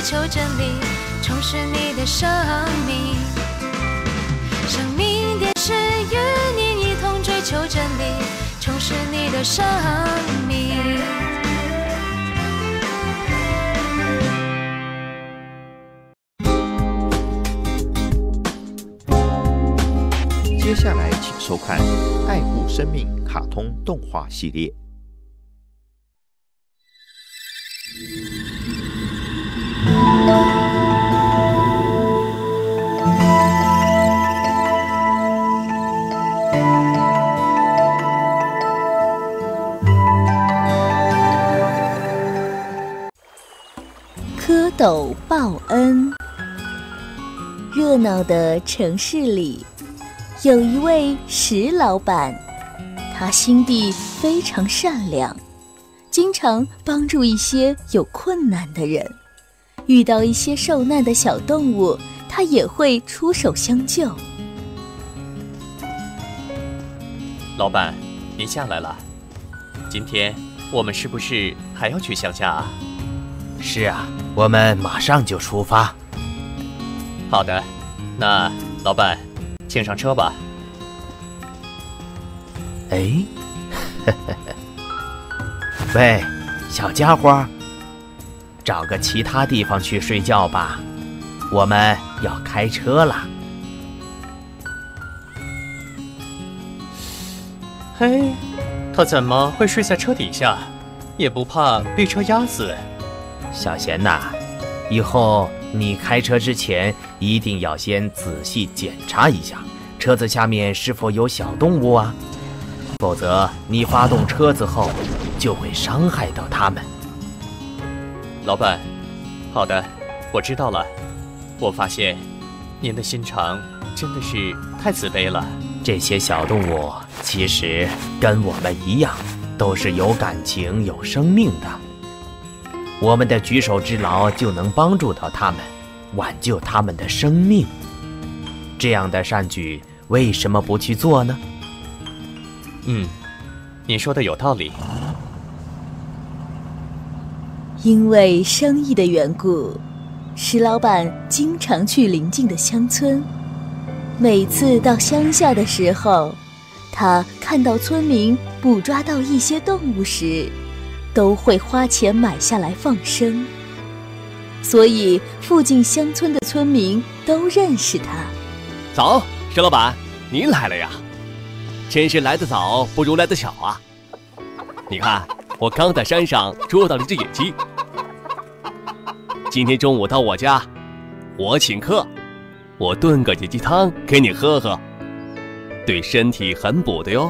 求真理，充实你的生命。生命电视与你一同追求真理，充实你的生命。 接下来请收看《爱护生命》卡通动画系列。 蝌蚪报恩。热闹的城市里，有一位石老板，他心地非常善良，经常帮助一些有困难的人，遇到一些受难的小动物，他也会出手相救。 老板，您下来了。今天我们是不是还要去乡下啊？ 是啊，我们马上就出发。 好的，那老板，请上车吧。 哎，喂，小家伙，找个其他地方去睡觉吧，我们要开车了。 嘿，他怎么会睡在车底下？也不怕被车压死？ 小贤呐，以后你开车之前一定要先仔细检查一下车子下面是否有小动物啊，否则你发动车子后就会伤害到它们。 老板，好的，我知道了。我发现您的心肠真的是太慈悲了。 这些小动物其实跟我们一样，都是有感情、有生命的。我们的举手之劳就能帮助到他们，挽救他们的生命。这样的善举，为什么不去做呢？ 你说的有道理。 因为生意的缘故，石老板经常去邻近的乡村。每次到乡下的时候，他看到村民捕抓到一些动物时，都会花钱买下来放生，所以附近乡村的村民都认识他。 早，石老板，您来了呀！真是来得早不如来得巧啊！你看，我刚在山上捉到了一只野鸡，今天中午到我家，我请客，我炖个野鸡汤给你喝喝，对身体很补的哟。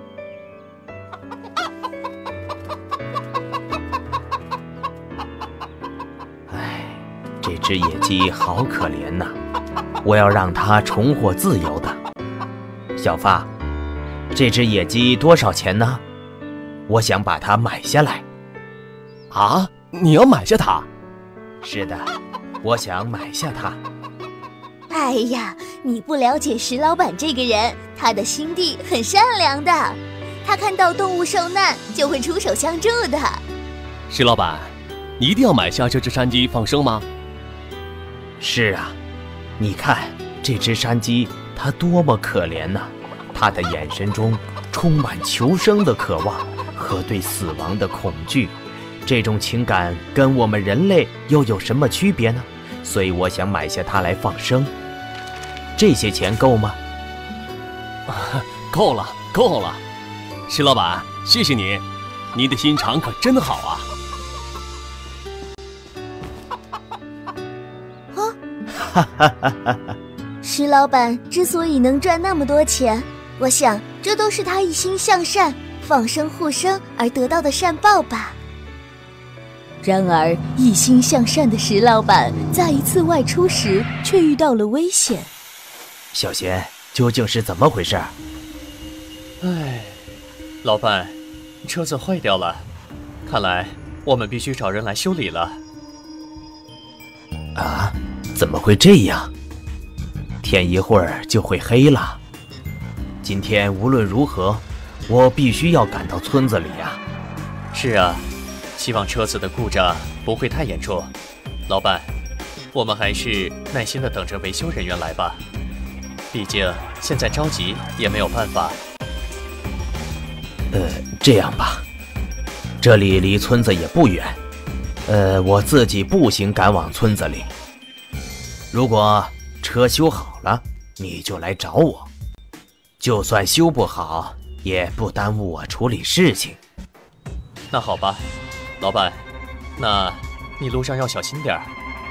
这只野鸡好可怜呐，我要让它重获自由的。小发，这只野鸡多少钱呢？我想把它买下来。 啊，你要买下它？ 是的，我想买下它。 哎呀，你不了解石老板这个人，他的心地很善良的，他看到动物受难就会出手相助的。 石老板，你一定要买下这只山鸡放生吗？ 是啊，你看这只山鸡，它多么可怜呐！它的眼神中充满求生的渴望和对死亡的恐惧，这种情感跟我们人类又有什么区别呢？所以我想买下它来放生。这些钱够吗？ 够了，够了，石老板，谢谢你，您的心肠可真好啊！ 石老板之所以能赚那么多钱，我想这都是他一心向善、放生护生而得到的善报吧。然而，一心向善的石老板在一次外出时却遇到了危险。 小贤，究竟是怎么回事？ 哎，老板，车子坏掉了，看来我们必须找人来修理了。 啊，怎么会这样？天一会儿就会黑了。今天无论如何，我必须要赶到村子里呀。 是啊，希望车子的故障不会太严重。老板， 我们还是耐心地等着维修人员来吧。毕竟现在着急也没有办法。 这样吧，这里离村子也不远，我自己步行赶往村子里。如果车修好了，你就来找我。就算修不好，也不耽误我处理事情。 那好吧，老板，那你路上要小心点儿。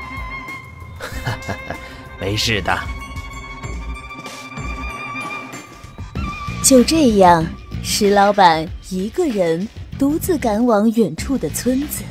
没事的。 就这样，石老板一个人独自赶往远处的村子。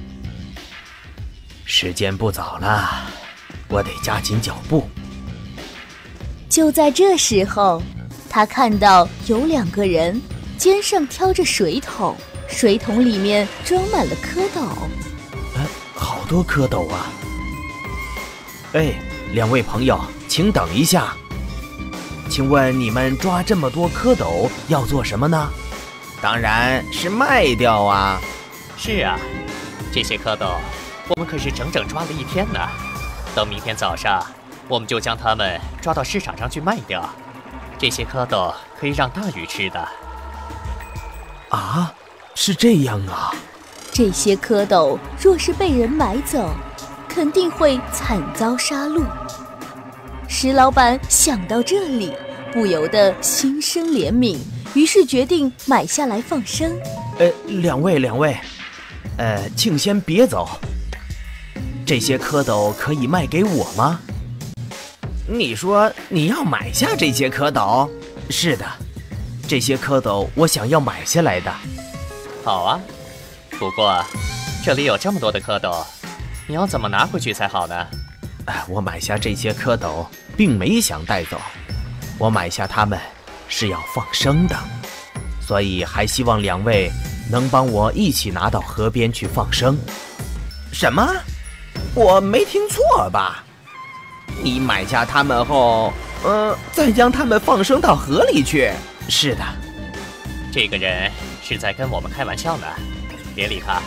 时间不早了，我得加紧脚步。 就在这时候，他看到有2个人肩上挑着水桶，水桶里面装满了蝌蚪。 好多蝌蚪啊！2位朋友，请等一下。请问你们抓这么多蝌蚪要做什么呢？当然是卖掉啊。 是啊，这些蝌蚪我们可是整整抓了1天呢。等明天早上，我们就将它们抓到市场上去卖掉。这些蝌蚪可以让大鱼吃的。 啊，是这样啊。 这些蝌蚪若是被人买走，肯定会惨遭杀戮。石老板想到这里，不由得心生怜悯，于是决定买下来放生。 两位，请先别走。这些蝌蚪可以卖给我吗？你说你要买下这些蝌蚪？是的，这些蝌蚪我想要买下来的。 好啊，不过这里有这么多的蝌蚪，你要怎么拿回去才好呢？ 我买下这些蝌蚪并没想带走，我买下它们是要放生的，所以还希望2位能帮我一起拿到河边去放生。什么？我没听错吧？你买下它们后，再将它们放生到河里去？是的。 这个人是在跟我们开玩笑呢，别理他。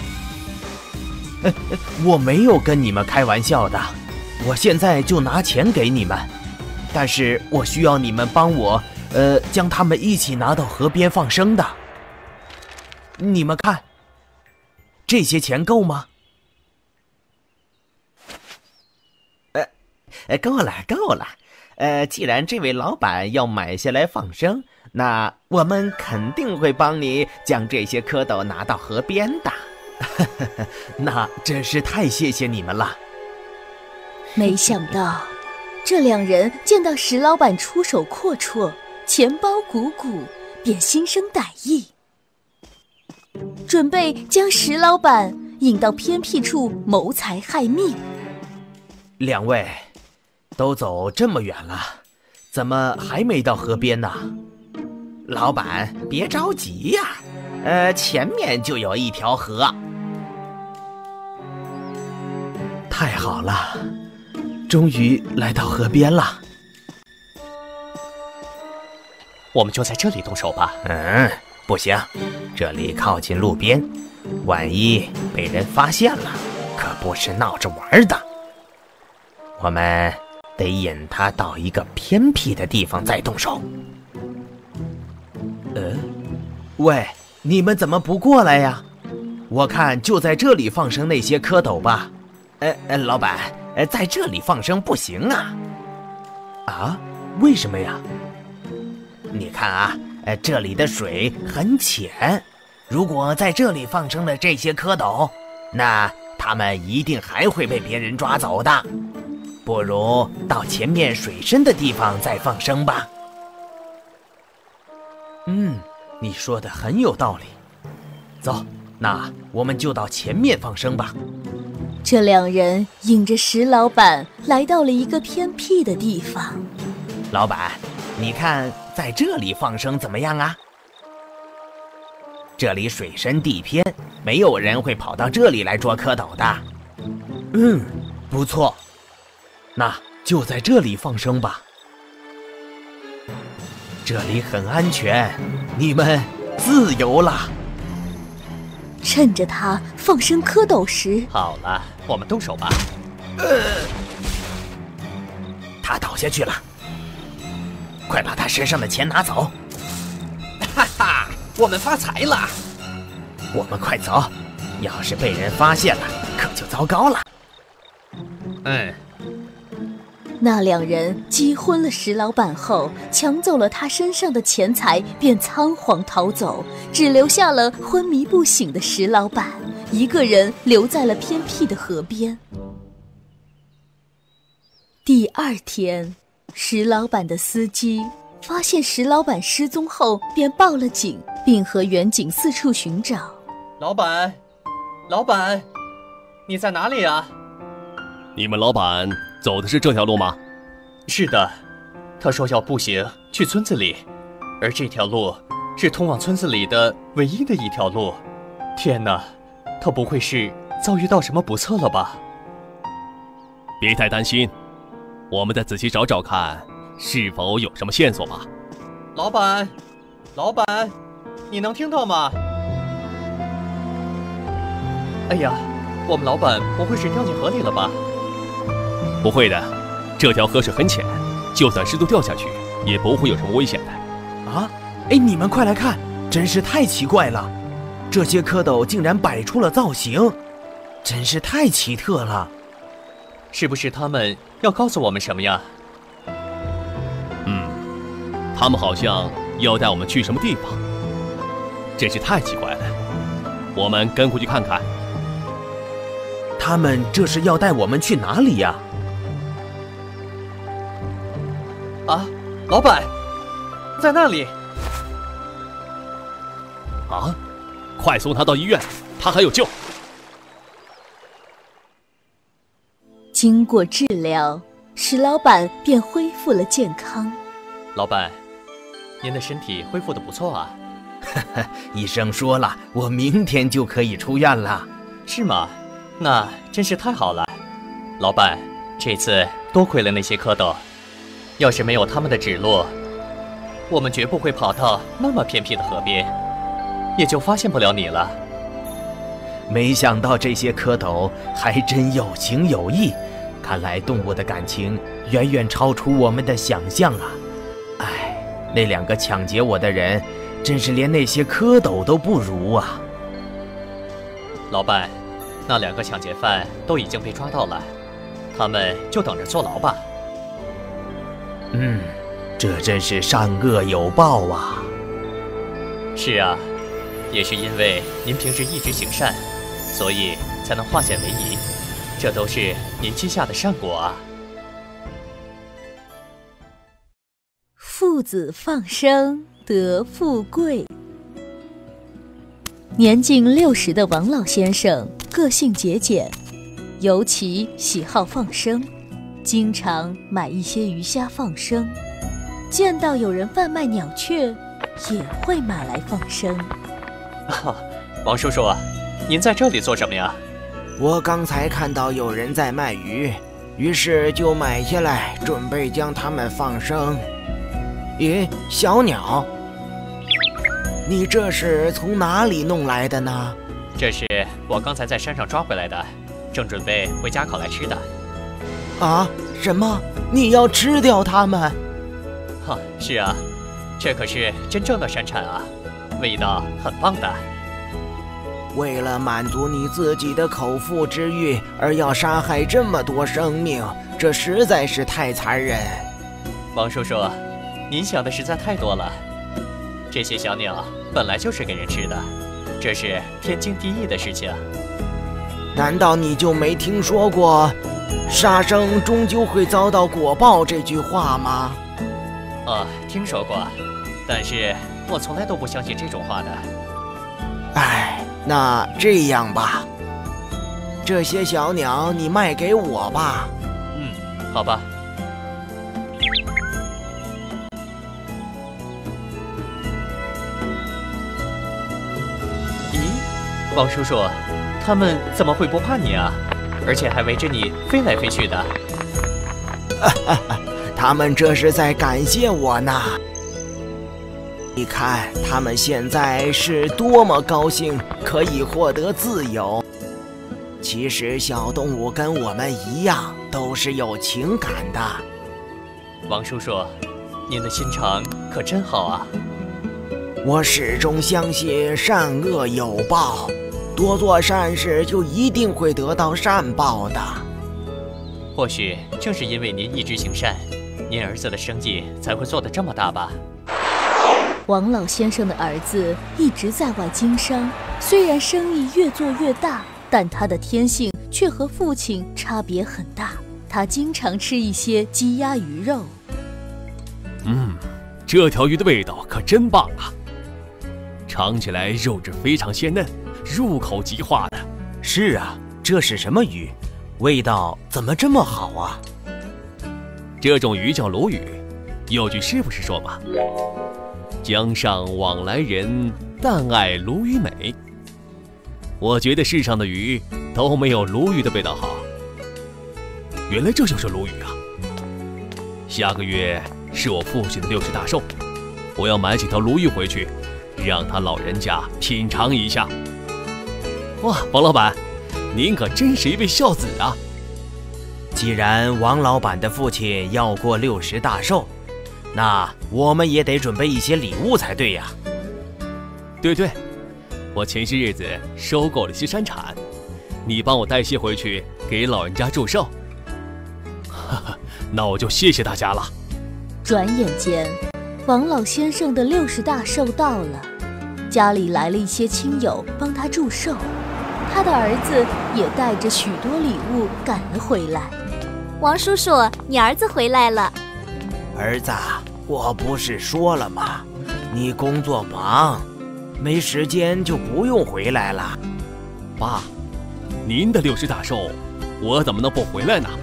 我没有跟你们开玩笑的，我现在就拿钱给你们，但是我需要你们帮我，将它们一起拿到河边放生的。你们看，这些钱够吗？够了。既然这位老板要买下来放生，那我们肯定会帮你将这些蝌蚪拿到河边的。那真是太谢谢你们了。 没想到这2人见到石老板出手阔绰，钱包鼓鼓，便心生歹意，准备将石老板引到偏僻处谋财害命。 2位都走这么远了，怎么还没到河边呢？老板别着急呀，前面就有一条河。太好了，终于来到河边了。 我们就在这里动手吧。 不行，这里靠近路边，万一被人发现了，可不是闹着玩的。我们得引他到一个偏僻的地方再动手。喂，你们怎么不过来呀？我看就在这里放生那些蝌蚪吧。老板，在这里放生不行啊。啊？为什么呀？你看啊，这里的水很浅，如果在这里放生了这些蝌蚪，那它们一定还会被别人抓走的。不如到前面水深的地方再放生吧。你说的很有道理。走，那我们就到前面放生吧。 这2人引着石老板来到了一个偏僻的地方。 老板，你看在这里放生怎么样啊？这里水深地偏，没有人会跑到这里来捉蝌蚪的。不错，那就在这里放生吧。这里很安全，你们自由了。 趁着他放生蝌蚪时， 好了，我们动手吧。 他倒下去了，快把他身上的钱拿走！ 哈哈，我们发财了！ 我们快走，要是被人发现了，可就糟糕了。 那两人击昏了石老板后，抢走了他身上的钱财，便仓皇逃走，只留下了昏迷不醒的石老板一个人留在了偏僻的河边。第二天，石老板的司机发现石老板失踪后，便报了警，并和远景四处寻找。 老板，老板，你在哪里啊？ 你们老板走的是这条路吗？ 是的，他说要步行去村子里，而这条路是通往村子里的唯一的一条路。天哪，他不会是遭遇到什么不测了吧？ 别太担心，我们再仔细找找看，是否有什么线索吧。 老板，老板，你能听到吗？哎呀，我们老板不会是掉进河里了吧？ 不会的，这条河水很浅，就算石头掉下去，也不会有什么危险的。 啊，你们快来看，真是太奇怪了，这些蝌蚪竟然摆出了造型，真是太奇特了。 是不是他们要告诉我们什么呀？ 他们好像要带我们去什么地方，真是太奇怪了。我们跟回去看看。 他们这是要带我们去哪里呀？ 啊，老板，在那里！ 啊，快送他到医院，他还有救。 经过治疗，石老板便恢复了健康。 老板，您的身体恢复得不错啊。 医生说了，我明天就可以出院了。 是吗？那真是太好了。老板，这次多亏了那些蝌蚪，要是没有他们的指路，我们绝不会跑到那么偏僻的河边，也就发现不了你了。 没想到这些蝌蚪还真有情有义，看来动物的感情远远超出我们的想象啊！哎，那两个抢劫我的人，真是连那些蝌蚪都不如啊！ 老板，那两个抢劫犯都已经被抓到了，他们就等着坐牢吧。 这真是善恶有报啊！ 是啊，也是因为您平时一直行善，所以才能化险为夷，这都是您积下的善果啊。 父子放生得富贵。年近60的王老先生个性节俭，尤其喜好放生，经常买一些鱼虾放生。见到有人贩卖鸟雀，也会买来放生。 王叔叔，您在这里做什么呀？ 我刚才看到有人在卖鱼，于是就买下来，准备将它们放生。咦，小鸟，你这是从哪里弄来的呢？ 这是我刚才在山上抓回来的，正准备回家烤来吃的。 啊？什么？你要吃掉它们？ 是啊，这可是真正的山产啊，味道很棒的。 为了满足你自己的口腹之欲而要杀害这么多生命，这实在是太残忍。 王叔叔，您想的实在太多了。这些小鸟本来就是给人吃的，这是天经地义的事情。 难道你就没听说过“杀生终究会遭到果报”这句话吗？ 听说过，但是我从来都不相信这种话的。 哎，那这样吧，这些小鸟你卖给我吧。 好吧。咦，王叔叔，他们怎么会不怕你啊？而且还围着你飞来飞去的。 他们这是在感谢我呢。你看，他们现在是多么高兴可以获得自由。 其实小动物跟我们一样，都是有情感的。 王叔叔，您的心肠可真好啊！ 我始终相信善恶有报，多做善事就一定会得到善报的。 或许正是因为您一直行善，您儿子的生意才会做得这么大吧。 王老先生的儿子一直在外经商，虽然生意越做越大，但他的天性却和父亲差别很大。他经常吃一些鸡鸭鱼肉。 这条鱼的味道可真棒啊！尝起来肉质非常鲜嫩，入口即化的。 是啊，这是什么鱼？味道怎么这么好啊？ 这种鱼叫鲈鱼，有句诗不是说吗？江上往来人，但爱鲈鱼美。我觉得世上的鱼都没有鲈鱼的味道好。原来这就是鲈鱼啊！下个月是我父亲的60大寿，我要买几条鲈鱼回去，让他老人家品尝一下。哇，王老板，您可真是一位孝子啊！ 既然王老板的父亲要过60大寿，那我们也得准备一些礼物才对呀。 对，我前些日子收购了些山产，你帮我带些回去给老人家祝寿。那我就谢谢大家了。 转眼间，王老先生的60大寿到了，家里来了一些亲友帮他祝寿，他的儿子也带着许多礼物赶了回来。 王叔叔，你儿子回来了。 儿子，我不是说了吗？你工作忙，没时间就不用回来了。 爸，您的60大寿，我怎么能不回来呢？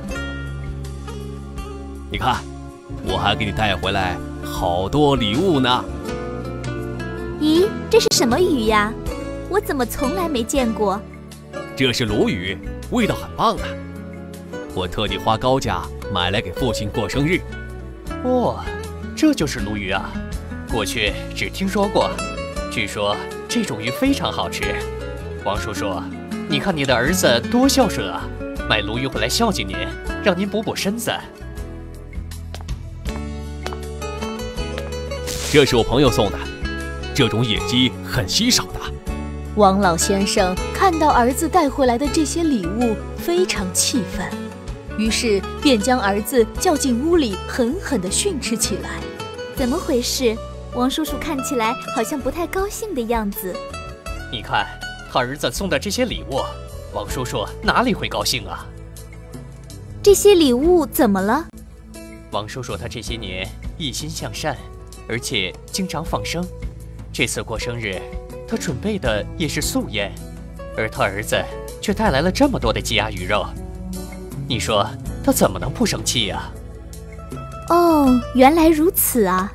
你看，我还给你带回来好多礼物呢。 咦，这是什么鱼呀？我怎么从来没见过？ 这是鲈鱼，味道很棒啊！我特地花高价买来给父亲过生日。 哇，这就是鲈鱼啊！过去只听说过，据说这种鱼非常好吃。王叔叔，你看你的儿子多孝顺啊，买鲈鱼回来孝敬您，让您补补身子。 这是我朋友送的，这种野鸡很稀少的。 王老先生看到儿子带回来的这些礼物，非常气愤，于是便将儿子叫进屋里，狠狠地训斥起来。 怎么回事？王叔叔看起来好像不太高兴的样子。 你看他儿子送的这些礼物，王叔叔哪里会高兴啊？ 这些礼物怎么了？ 王叔叔他这些年一心向善，而且经常放生。这次过生日，他准备的也是素宴，而他儿子却带来了这么多的鸡鸭鱼肉。你说他怎么能不生气呀？ 哦，原来如此啊！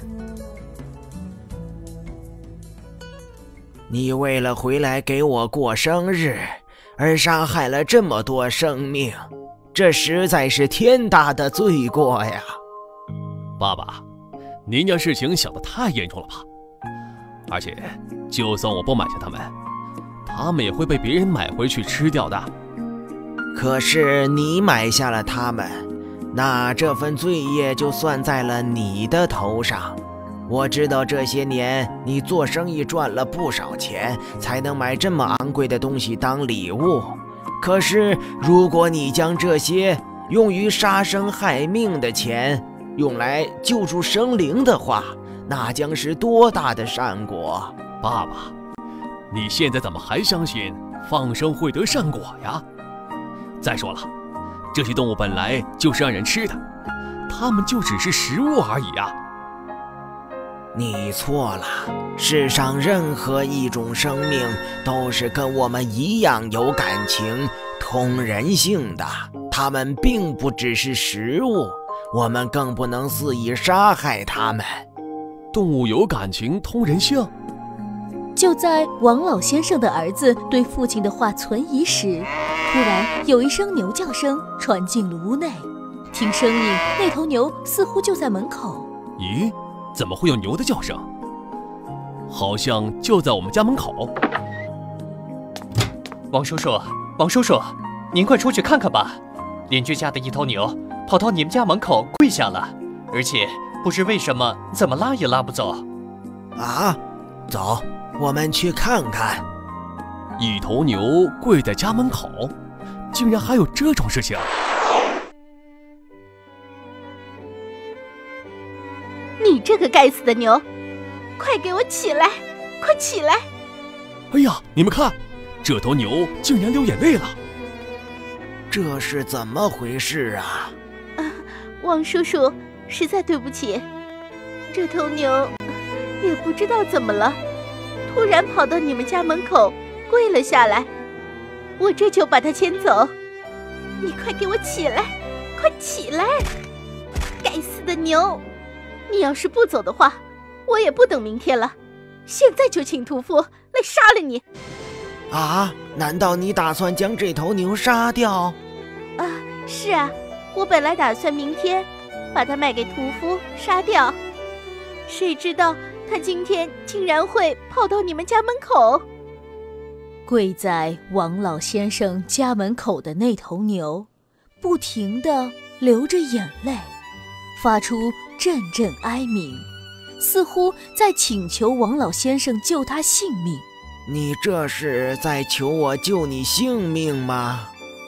你为了回来给我过生日，而杀害了这么多生命，这实在是天大的罪过呀！ 爸爸，您将事情想得太严重了吧？而且，就算我不买下他们也会被别人买回去吃掉的。 可是你买下了他们，那这份罪业就算在了你的头上。我知道这些年你做生意赚了不少钱，才能买这么昂贵的东西当礼物。可是如果你将这些用于杀生害命的钱用来救助生灵的话，那将是多大的善果！ 爸爸，你现在怎么还相信放生会得善果呀？再说了，这些动物本来就是让人吃的，它们就只是食物而已啊！ 你错了，世上任何一种生命都是跟我们一样有感情、通人性的，它们并不只是食物，我们更不能肆意杀害它们。 动物有感情、通人性？ 就在王老先生的儿子对父亲的话存疑时，突然有一声牛叫声传进了屋内。听声音，那头牛似乎就在门口。 咦，怎么会有牛的叫声？好像就在我们家门口。 王叔叔，王叔叔， 您快出去看看吧，邻居家的一头牛跑到你们家门口跪下了，而且不知为什么，怎么拉也拉不走。 啊，走，我们去看看。 一头牛跪在家门口，竟然还有这种事情！ 你这个该死的牛，快给我起来，快起来！ 哎呀，你们看，这头牛竟然流眼泪了。 这是怎么回事啊？ 王叔叔，实在对不起，这头牛也不知道怎么了，突然跑到你们家门口跪了下来，我这就把它牵走。你快给我起来，快起来！该死的牛，你要是不走的话，我也不等明天了，现在就请屠夫来杀了你。 啊，难道你打算将这头牛杀掉？ 是啊，我本来打算明天把它卖给屠夫杀掉，谁知道他今天竟然会跑到你们家门口。 跪在王老先生家门口的那头牛，不停地流着眼泪，发出阵阵哀鸣，似乎在请求王老先生救他性命。 你这是在求我救你性命吗？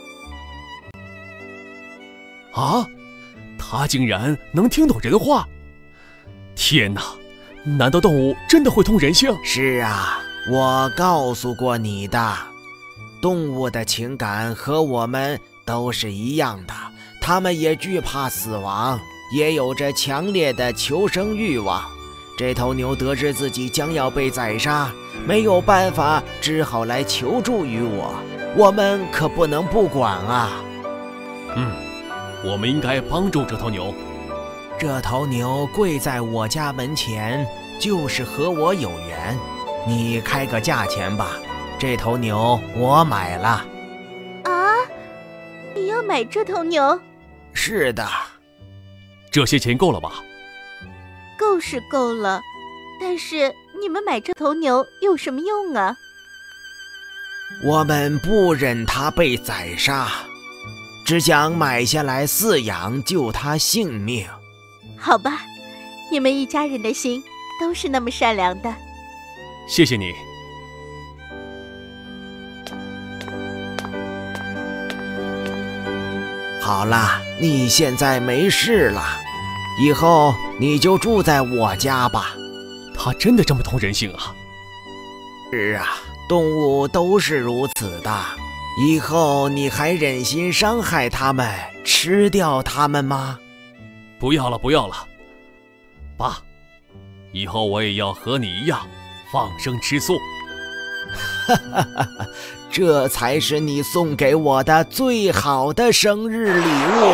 啊，他竟然能听懂人话！天哪，难道动物真的会通人性？ 是啊，我告诉过你的，动物的情感和我们都是一样的，它们也惧怕死亡，也有着强烈的求生欲望。这头牛得知自己将要被宰杀，没有办法，只好来求助于我。我们可不能不管啊。 我们应该帮助这头牛。 这头牛跪在我家门前，就是和我有缘。你开个价钱吧，这头牛我买了。 啊，你要买这头牛？ 是的。 这些钱够了吧？ 够是够了，但是你们买这头牛有什么用啊？ 我们不忍它被宰杀，只想买下来饲养，救它性命。 好吧，你们一家人的心都是那么善良的。 谢谢你。 好了，你现在没事了，以后你就住在我家吧。 他真的这么通人性啊？ 是啊，动物都是如此的。以后你还忍心伤害它们，吃掉它们吗？ 不要了，不要了，爸，以后我也要和你一样放生吃素。 这才是你送给我的最好的生日礼物。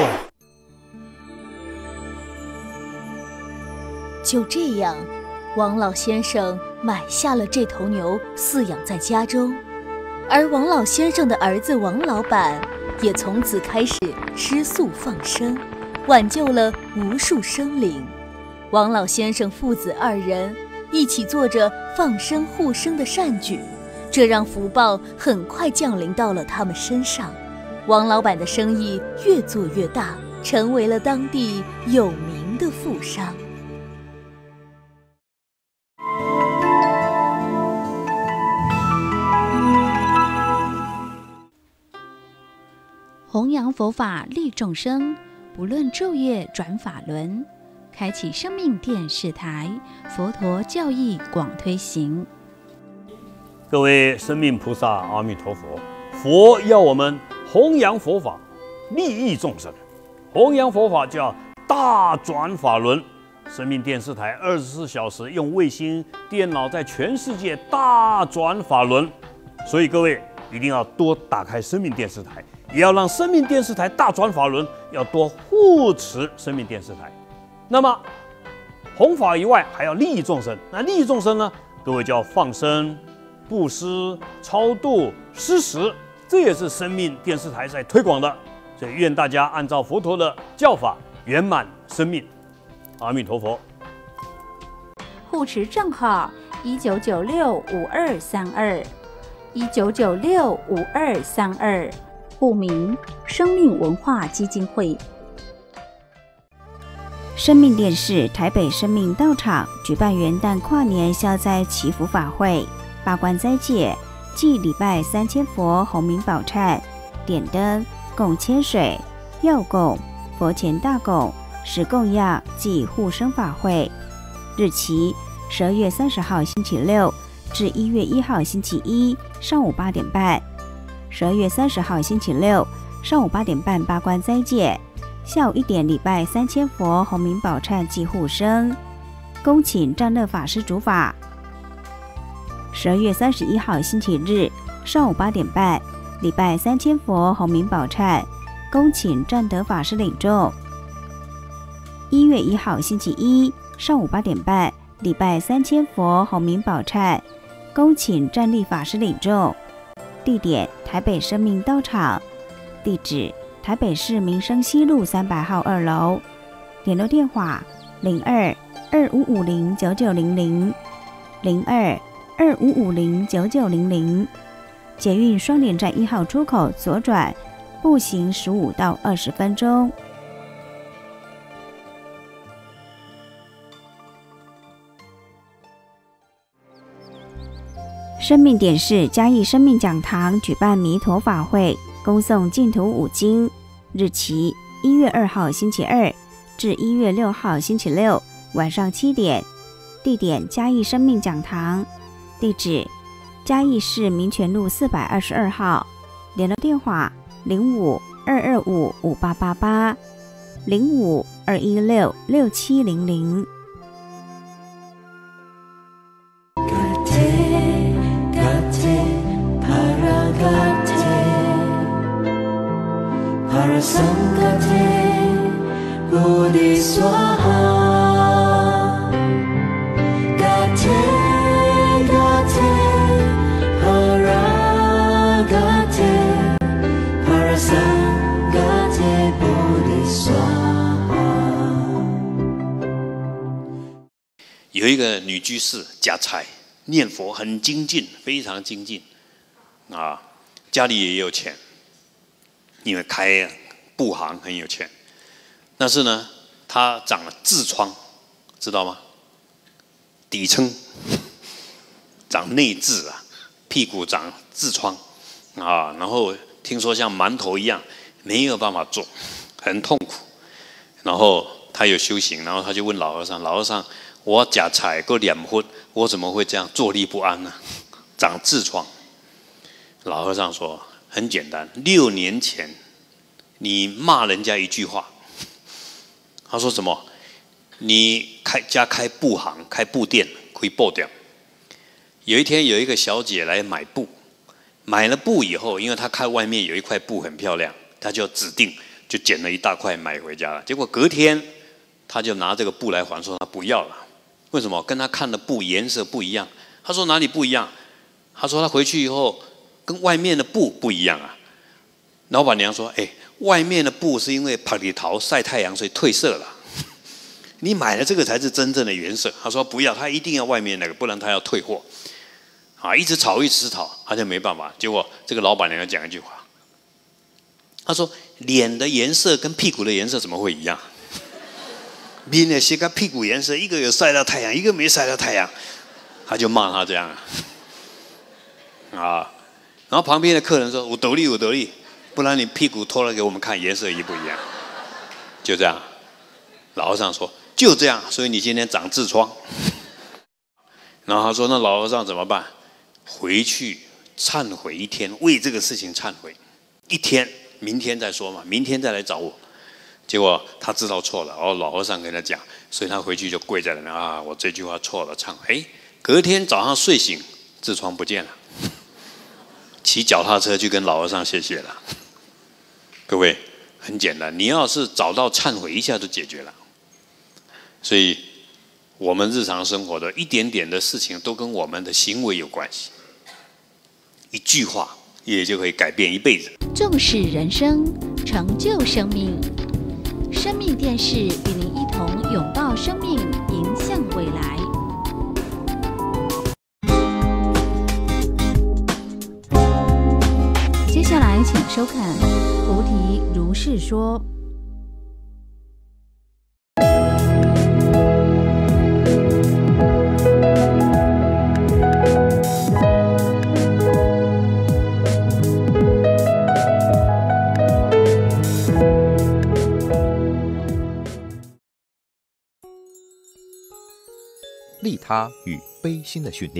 就这样，王老先生买下了这头牛，饲养在家中。而王老先生的儿子王老板也从此开始吃素放生，挽救了无数生灵。王老先生父子二人一起做着放生护生的善举，这让福报很快降临到了他们身上。王老板的生意越做越大，成为了当地有名的富商。 弘扬佛法利众生，不论昼夜转法轮，开启生命电视台，佛陀教义广推行。 各位生命菩萨，阿弥陀佛！佛要我们弘扬佛法，利益众生。弘扬佛法叫大转法轮。生命电视台24小时用卫星电脑在全世界大转法轮，所以各位一定要多打开生命电视台，也要让生命电视台大转法轮，要多护持生命电视台。那么弘法以外还要利益众生，那利益众生呢？各位就要放生、布施、超度、施食，这也是生命电视台在推广的。所以愿大家按照佛陀的教法圆满生命。阿弥陀佛。 护持账号19965232，19965232。 户名生命文化基金会。 生命电视台北生命道场举办元旦跨年消灾祈福法会，八关斋戒，祭礼拜3000佛洪名宝忏，点灯供千水，药供佛前大供10供养及护生法会。日期12月30号星期六至1月1号星期一上午8点半。12月30号星期六上午8点半八关斋戒，下午1点礼拜3000佛洪名宝忏及护生，恭请占乐法师主法。12月31号星期日上午8点半礼拜3000佛洪名宝忏，恭请占德法师领众。1月1号星期一上午8点半礼拜3000佛洪名宝忏，恭请占利法师领众。地点台北生命道场，地址台北市民生西路300号2楼，联络电话02-2550-9900 02-2550-9900。捷运双连站1号出口左转，步行15到20分钟。生命点视嘉义生命讲堂举办弥陀法会，恭诵净土5经，日期1月2号星期二至1月6号星期六晚上7点，地点嘉义生命讲堂，地址嘉义市民权路422号，联络电话05-225-5888 05-216-6700。 有一个女居士家财念佛很精进，非常精进啊，家里也有钱，因为开布行很有钱。但是呢，她长了痔疮，知道吗？底层长内痔啊，屁股长痔疮啊，然后听说像馒头一样，没有办法做，很痛苦。然后她有修行，然后她就问老和尚：“老和尚，我假财够2分，我怎么会这样坐立不安呢？长痔疮。”老和尚说：“很简单，6年前你骂人家一句话。”他说什么？你开布行，开布店，可以爆掉。有一天有一个小姐来买布，买了布以后，因为她看外面有一块布很漂亮，她就指定就捡了一大块买回家了。结果隔天，她就拿这个布来还，说她不要了。为什么？跟她看的布颜色不一样。她说哪里不一样？她说她回去以后跟外面的布不一样啊。老板娘说：“哎，外面的布是因为拍里头晒太阳，所以褪色了。你买的这个才是真正的原色。”他说：“不要，他一定要外面那个，不然他要退货。”啊，一直吵，他就没办法。结果这个老板娘讲一句话，他说：“脸的颜色跟屁股的颜色怎么会一样？脸的跟屁股颜色，一个有晒到太阳，一个没晒到太阳。”他就骂他这样啊。然后旁边的客人说：“我得力，不然你屁股脱了给我们看，颜色一不一样？”就这样，老和尚说：“就这样，所以你今天长痔疮。”然后他说：“那老和尚怎么办？回去忏悔1天，为这个事情忏悔1天，明天再说嘛，明天再来找我。”结果他知道错了，然后老和尚跟他讲，所以他回去就跪在那边啊，我这句话错了，忏悔。隔天早上睡醒，痔疮不见了，骑脚踏车去跟老和尚谢谢了。各位，很简单，你要是找到忏悔，一下就解决了。所以，我们日常生活的一点点的事情，都跟我们的行为有关系。一句话，也就可以改变一辈子。 重视人生，成就生命。生命电视与您一同拥抱生命，迎向未来。接下来来请收看《菩提如是说》。 利他与悲心的训练。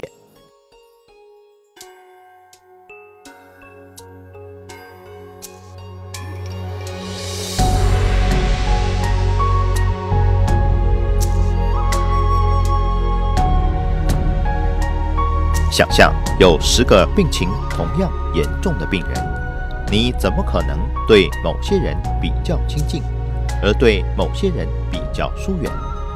想象有10个病情同样严重的病人，你怎么可能对某些人比较亲近，而对某些人比较疏远？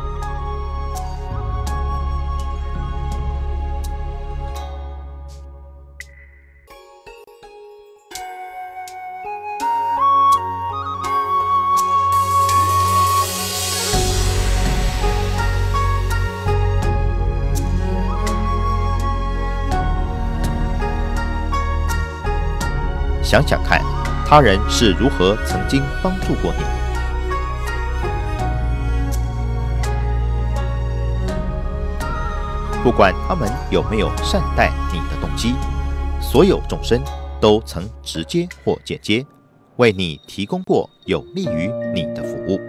想想看，他人是如何曾经帮助过你。不管他们有没有善待你的动机，所有众生都曾直接或间接为你提供过有利于你的服务。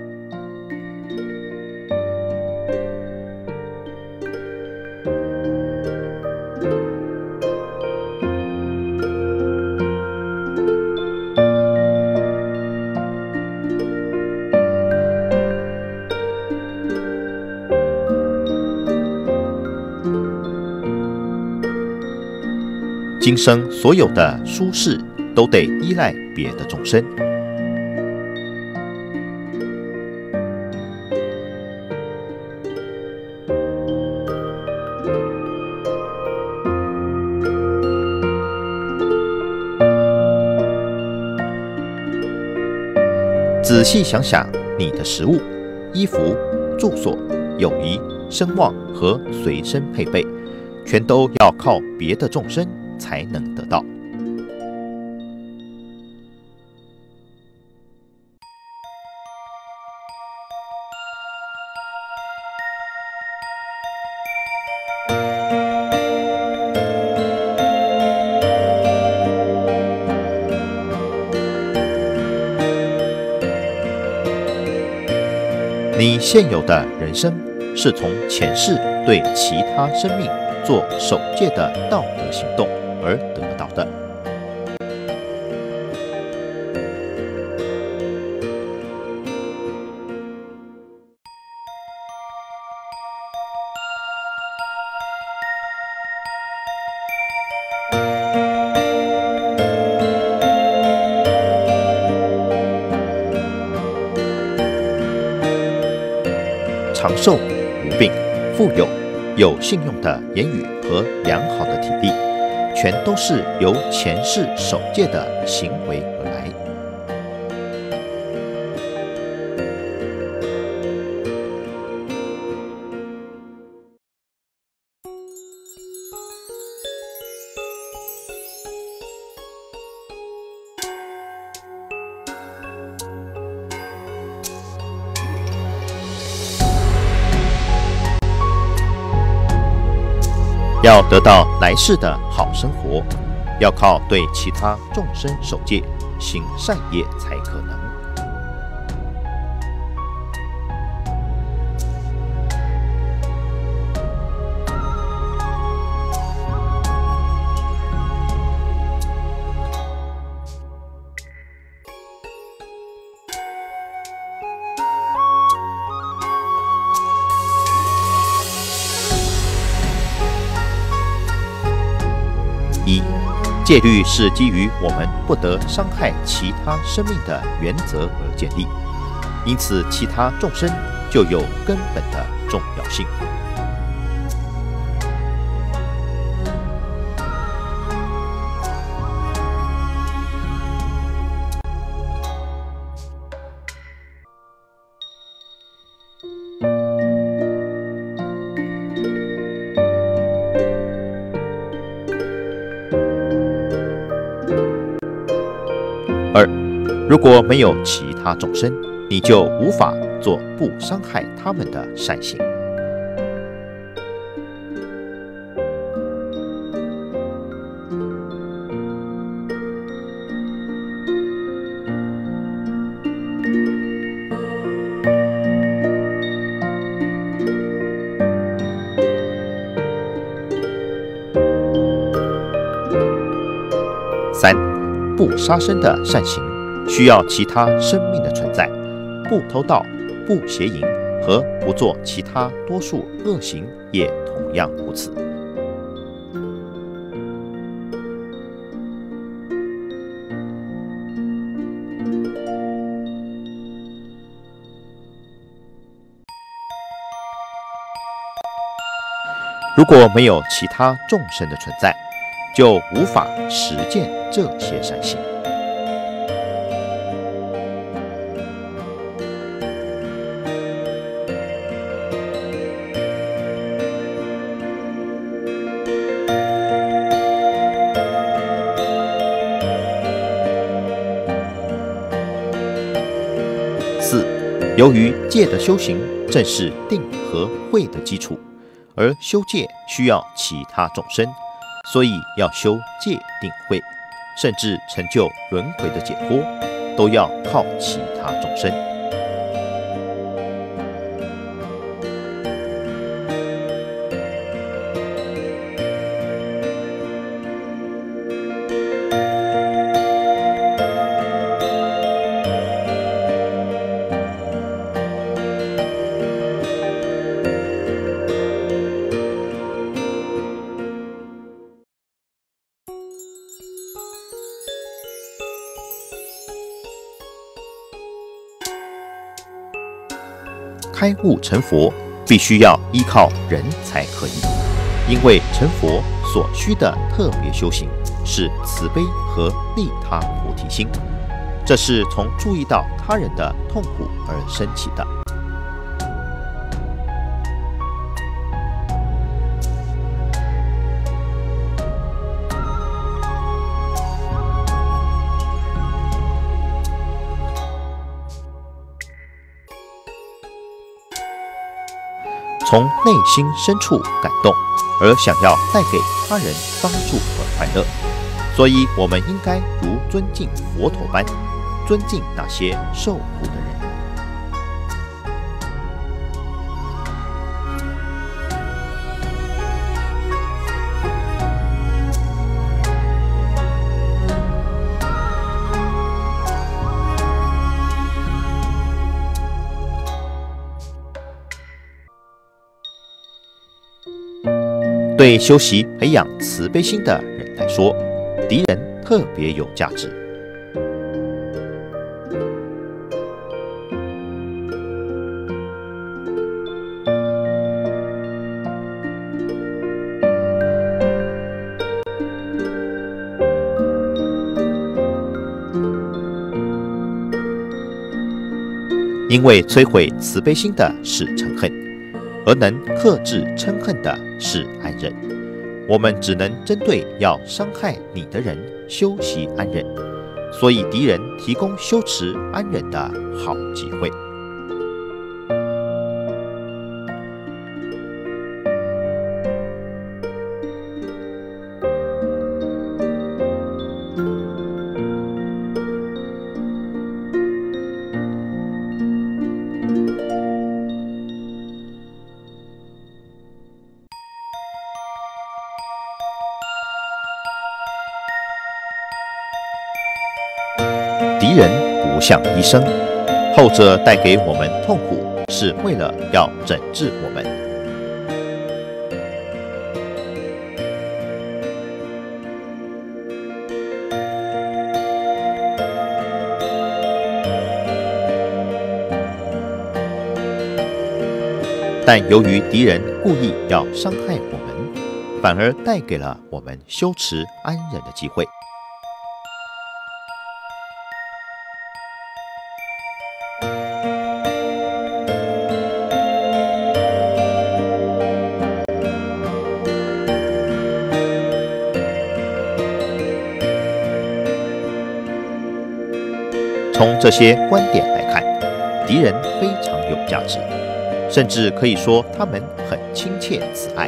今生所有的舒适都得依赖别的众生。仔细想想，你的食物、衣服、住所、友谊、声望和随身配备，全都要靠别的众生才能得到。你现有的人生是从前世对其他生命做守戒的道德行动而得到的。长寿、无病、富有、有信用的言语和良好的体力，全都是由前世守戒的行为而来。要得到来世的好生活，要靠对其他众生守戒、行善业才可能。戒律是基于我们不得伤害其他生命的原则而建立，因此其他众生就有根本的重要性。 如果没有其他众生，你就无法做不伤害他们的善行。三，不杀生的善行需要其他生命的存在，不偷盗、不邪淫和不做其他多数恶行也同样如此。如果没有其他众生的存在，就无法实践这些善行。四，由于戒的修行正是定和慧的基础，而修戒需要其他众生，所以要修戒定慧，甚至成就轮回的解脱，都要靠其他众生。开悟成佛必须要依靠人才可以，因为成佛所需的特别修行是慈悲和利他菩提心，这是从注意到他人的痛苦而生起的。从内心深处感动，而想要带给他人帮助和快乐，所以我们应该如尊敬佛陀般尊敬那些受苦的人。对修习培养慈悲心的人来说，敌人特别有价值。因为摧毁慈悲心的是嗔恨，而能克制嗔恨的是安忍。我们只能针对要伤害你的人修习安忍，所以敌人提供修持安忍的好机会。敌人不像医生，后者带给我们痛苦，是为了要诊治我们。但由于敌人故意要伤害我们，反而带给了我们修持安忍的机会。 从这些观点来看，敌人非常有价值，甚至可以说他们很亲切慈爱。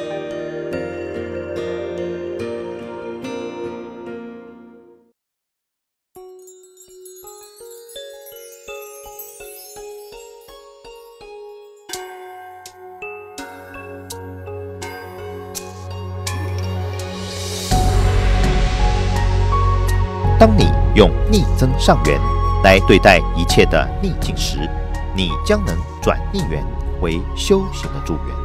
当你用逆增上缘来对待一切的逆境时，你将能转逆缘为修行的助缘。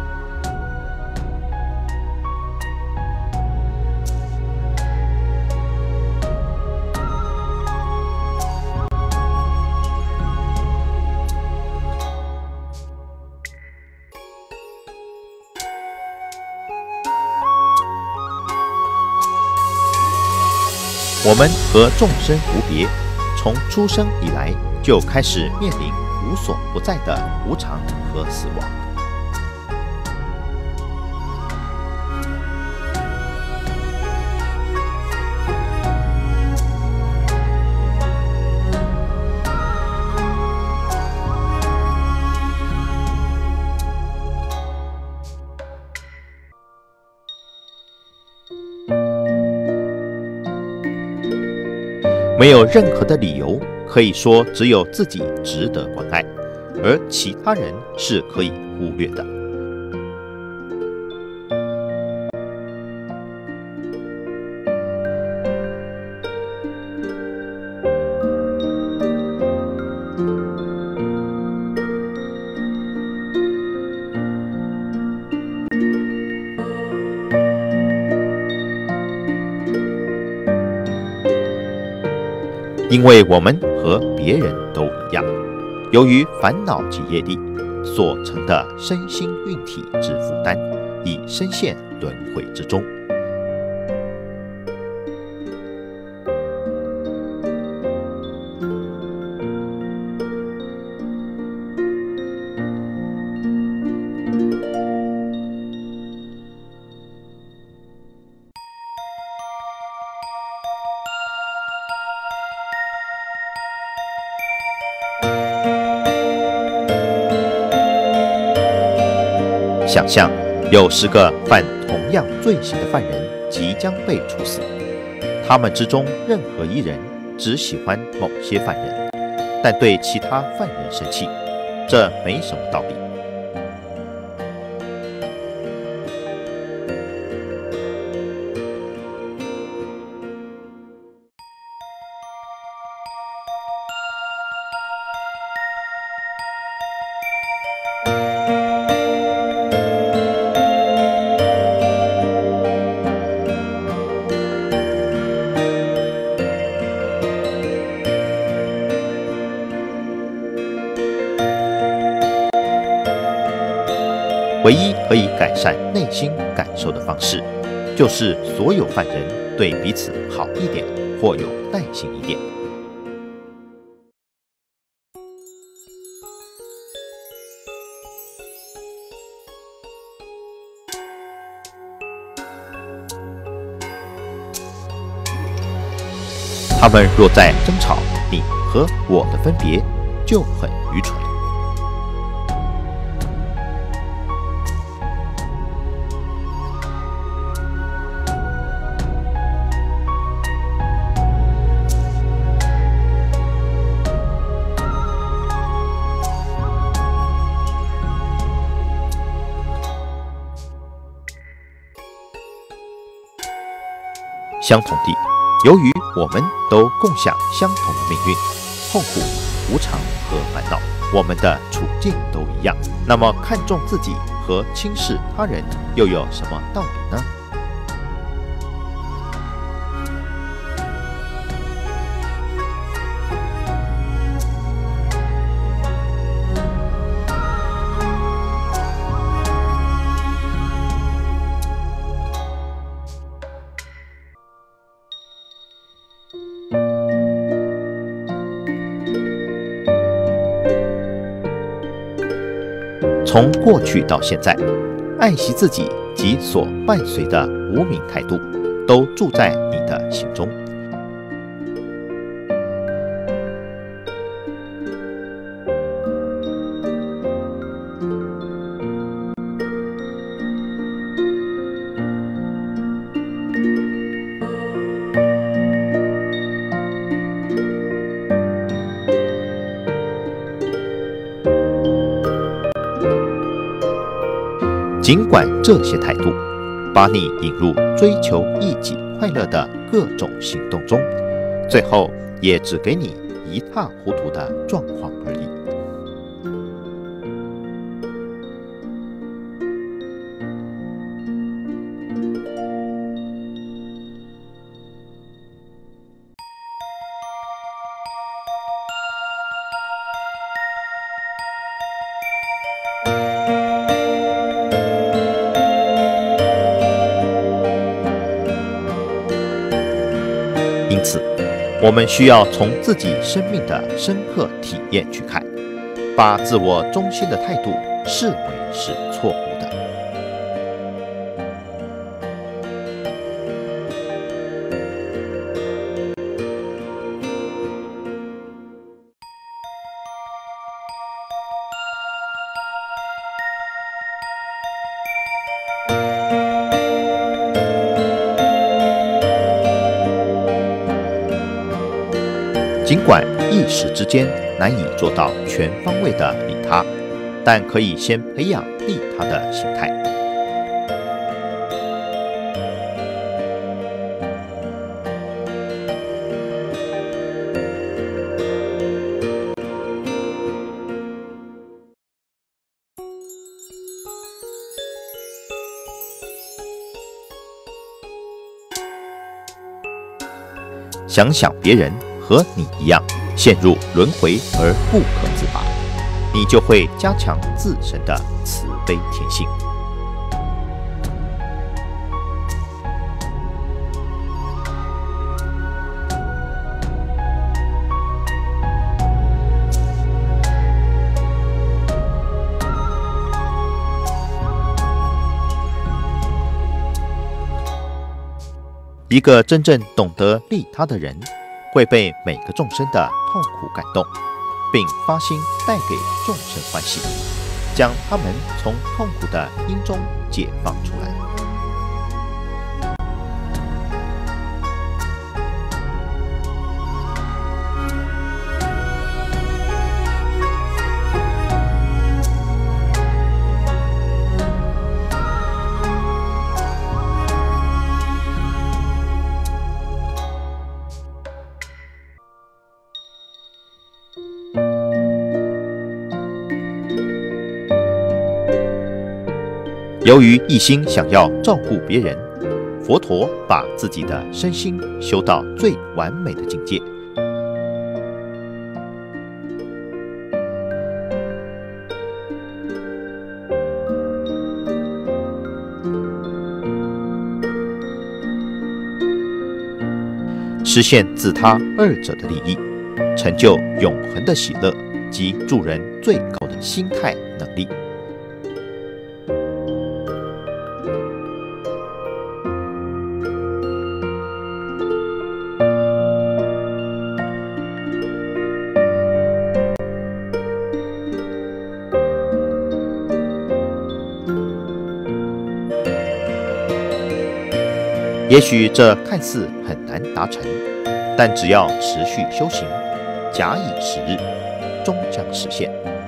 我们和众生无别，从出生以来就开始面临无所不在的无常和死亡。没有任何的理由可以说只有自己值得关爱，而其他人是可以忽略的。因为我们和别人都一样，由于烦恼及业力所成的身心运体之负担，已深陷轮回之中。想象有10个犯同样罪行的犯人即将被处死，他们之中任何一人只喜欢某些犯人，但对其他犯人生气，这没什么道理。唯一可以改善内心感受的方式，就是所有犯人对彼此好一点，或有耐心一点。他们若在争吵你和我的分别，就很愚蠢。相同地，由于我们都共享相同的命运、痛苦、无常和烦恼，我们的处境都一样，那么看重自己和轻视他人又有什么道理呢？从过去到现在，爱惜自己及所伴随的无明态度，都住在你的心中。 尽管这些态度把你引入追求一己快乐的各种行动中，最后也只给你一塌糊涂的状况而已。因此，我们需要从自己生命的深刻体验去看，把自我中心的态度视为是错误的。尽管一时之间难以做到全方位的利他，但可以先培养利他的心态。想想别人和你一样陷入轮回而不可自拔，你就会加强自身的慈悲天性。一个真正懂得利他的人，会被每个众生的痛苦感动，并发心带给众生欢喜，将他们从痛苦的因中解放出来。由于一心想要照顾别人，佛陀把自己的身心修到最完美的境界。实现自他二者的利益，成就永恒的喜乐及助人最高的心态能力。也许这看似很难达成，但只要持续修行，假以时日，终将实现。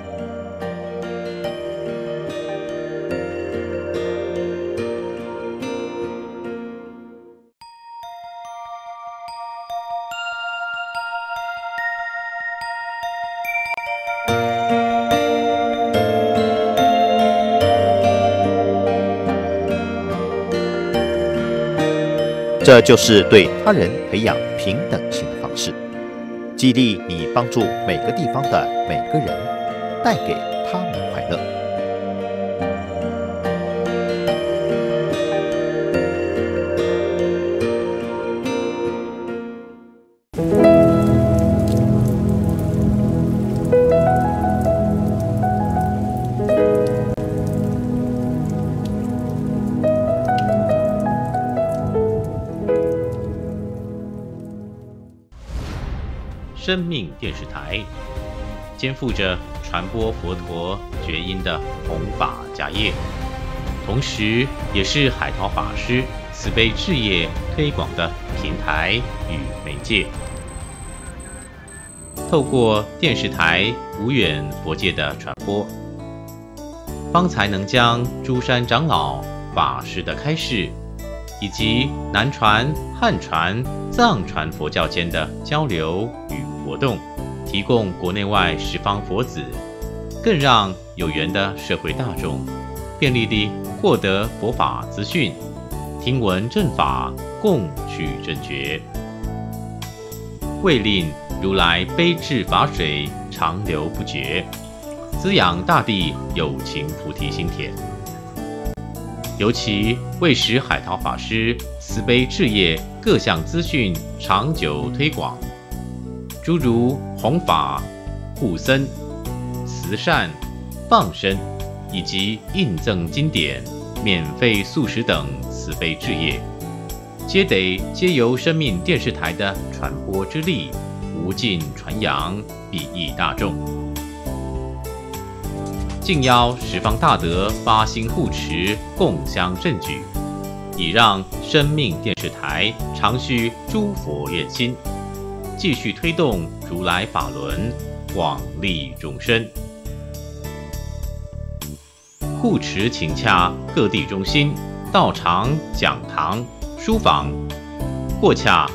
这就是对他人培养平等心的方式，激励你帮助每个地方的每个人，带给他们快乐。 生命电视台肩负着传播佛陀觉音的弘法家业，同时也是海涛法师慈悲事业推广的平台与媒介。透过电视台无远佛界的传播， 方才能将诸山长老、法师的开示，以及南传、汉传、藏传佛教间的交流与活动，提供国内外十方佛子，更让有缘的社会大众便利地获得佛法资讯，听闻正法，共取正觉，为令如来悲智法水长流不绝，滋养大地有情菩提心田。尤其为使海涛法师慈悲置业各项资讯长久推广，诸如弘法、护僧、慈善、放生以及印赠经典、免费素食等慈悲置业，皆得皆由生命电视台的传播之力无尽传扬，裨益大众。敬邀十方大德发心护持，共襄盛举，以让生命电视台长续诸佛愿心，继续推动如来法轮，广利众生。护持请洽各地中心、道场、讲堂、书房，或洽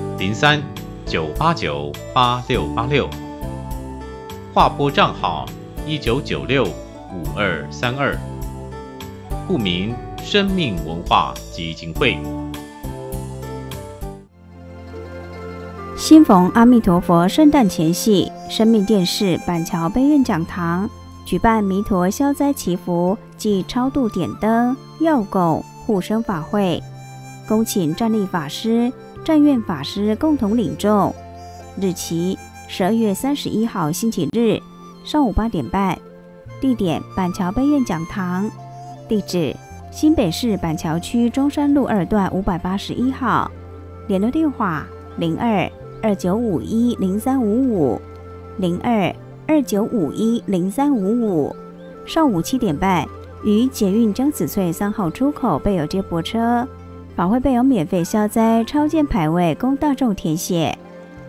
03-989-8686，划拨账号19965232，户名生命文化基金会。 新逢阿弥陀佛圣诞前夕，生命电视板桥悲愿讲堂举办弥陀消灾祈福暨超度点灯、药供、护生法会，恭请战力法师、战愿法师共同领众。日期12月31号星期日上午8点半，地点板桥悲愿讲堂，地址新北市板桥区中山路2段581号，联络电话02-2951-0355 02-2951-0355。上午7点半，于捷运江子翠3号出口备有接驳车，法会备有免费消灾超荐牌位供大众填写。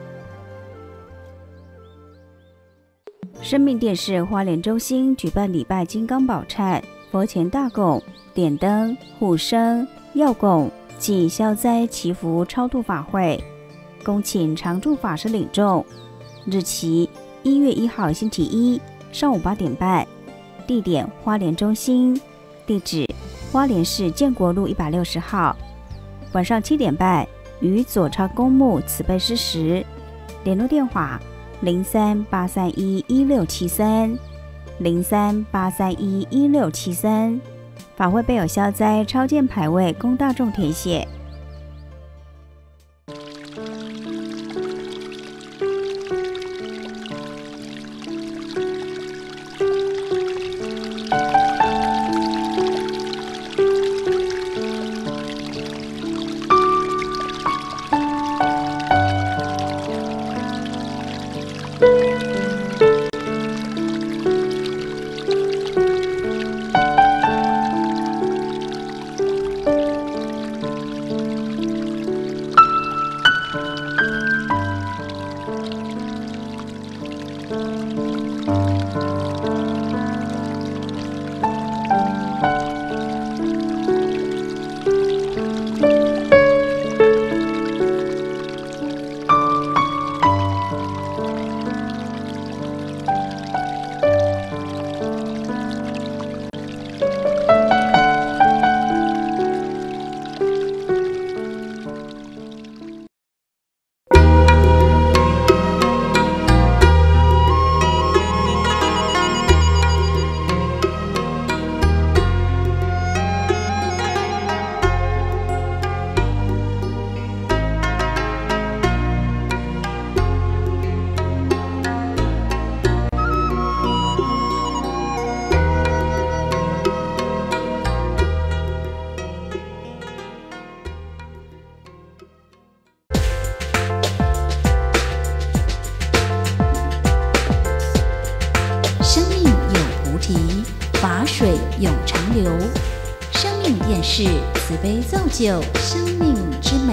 生命电视花莲中心举办礼拜金刚宝忏、佛前大供、点灯、护生、药供及消灾祈福超度法会，恭请常住法师领众。日期1月1号星期一上午8点半，地点花莲中心，地址花莲市建国路160号。晚上7点半于左超公墓慈悲施食，联络电话03-831-1673 03-831-1673。法会备有消灾超荐牌位供大众填写。 法水永长流，生命电视慈悲造就生命之美。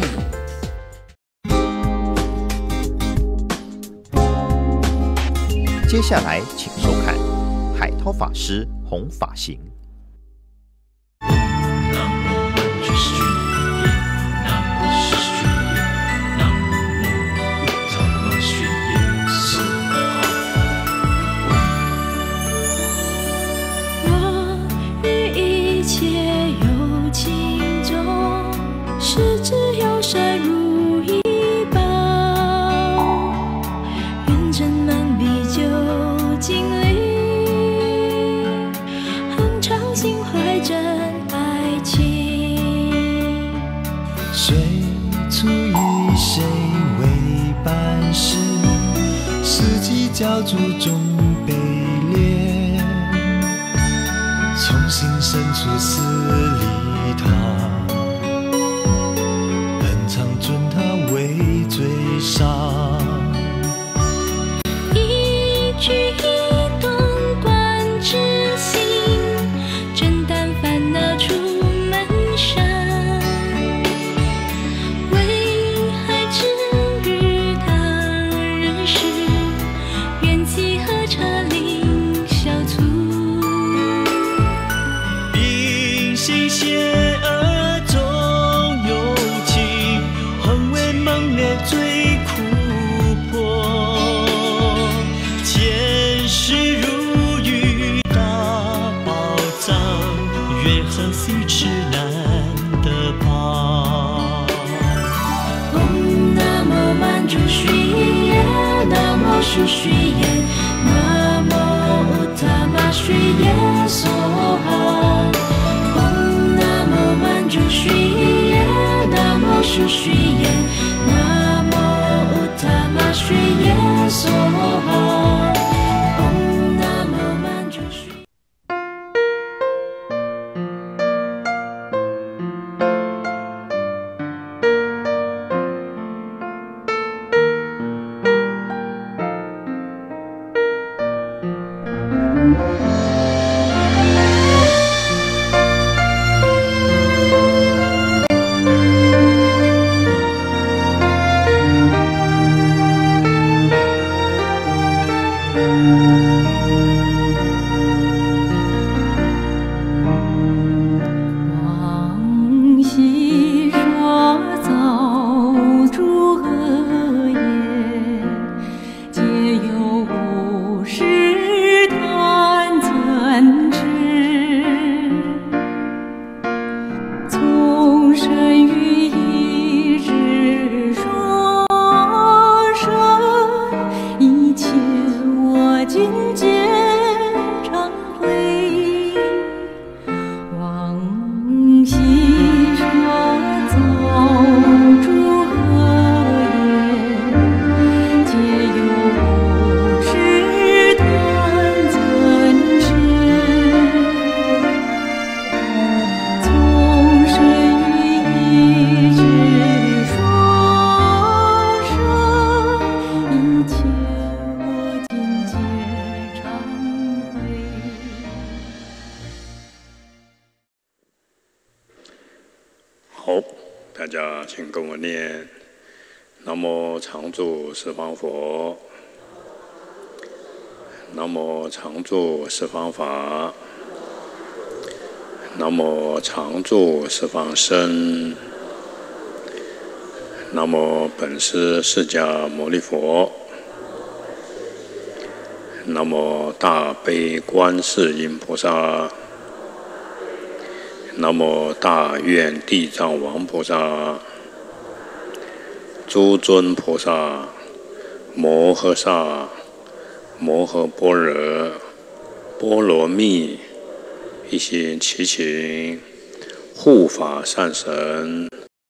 接下来请收看海涛法师弘法行。 小祖宗被猎，从心深处死里他，本常尊他为最上。 一举一动观之心，真但烦恼出门上。为害之日当人世，缘起何差令小卒。 秉性邪恶中有情，横为猛烈最苦迫。前世如遇大宝藏，缘何须迟难得报。 嗡南无曼珠须耶，南无须须耶，南无乌塔玛须耶梭哈。嗡南无曼珠须耶，南无须须耶，南无乌塔玛须耶梭哈。嗡南无曼珠须。 往昔说造诸恶业，皆有无始贪嗔痴，从生于一日说生，一切我今皆忏悔。往昔说造诸恶业，皆有无始贪嗔痴，从生于一日说生，一切我今皆忏悔。 好，大家请跟我念：南无常住十方佛，南无常住十方法，南无常住十方身，南无本师释迦牟尼佛，南无大悲观世音菩萨。南无大愿地藏王菩萨，诸尊菩萨，摩诃萨，摩诃般若，波罗蜜，一心祈请护法善神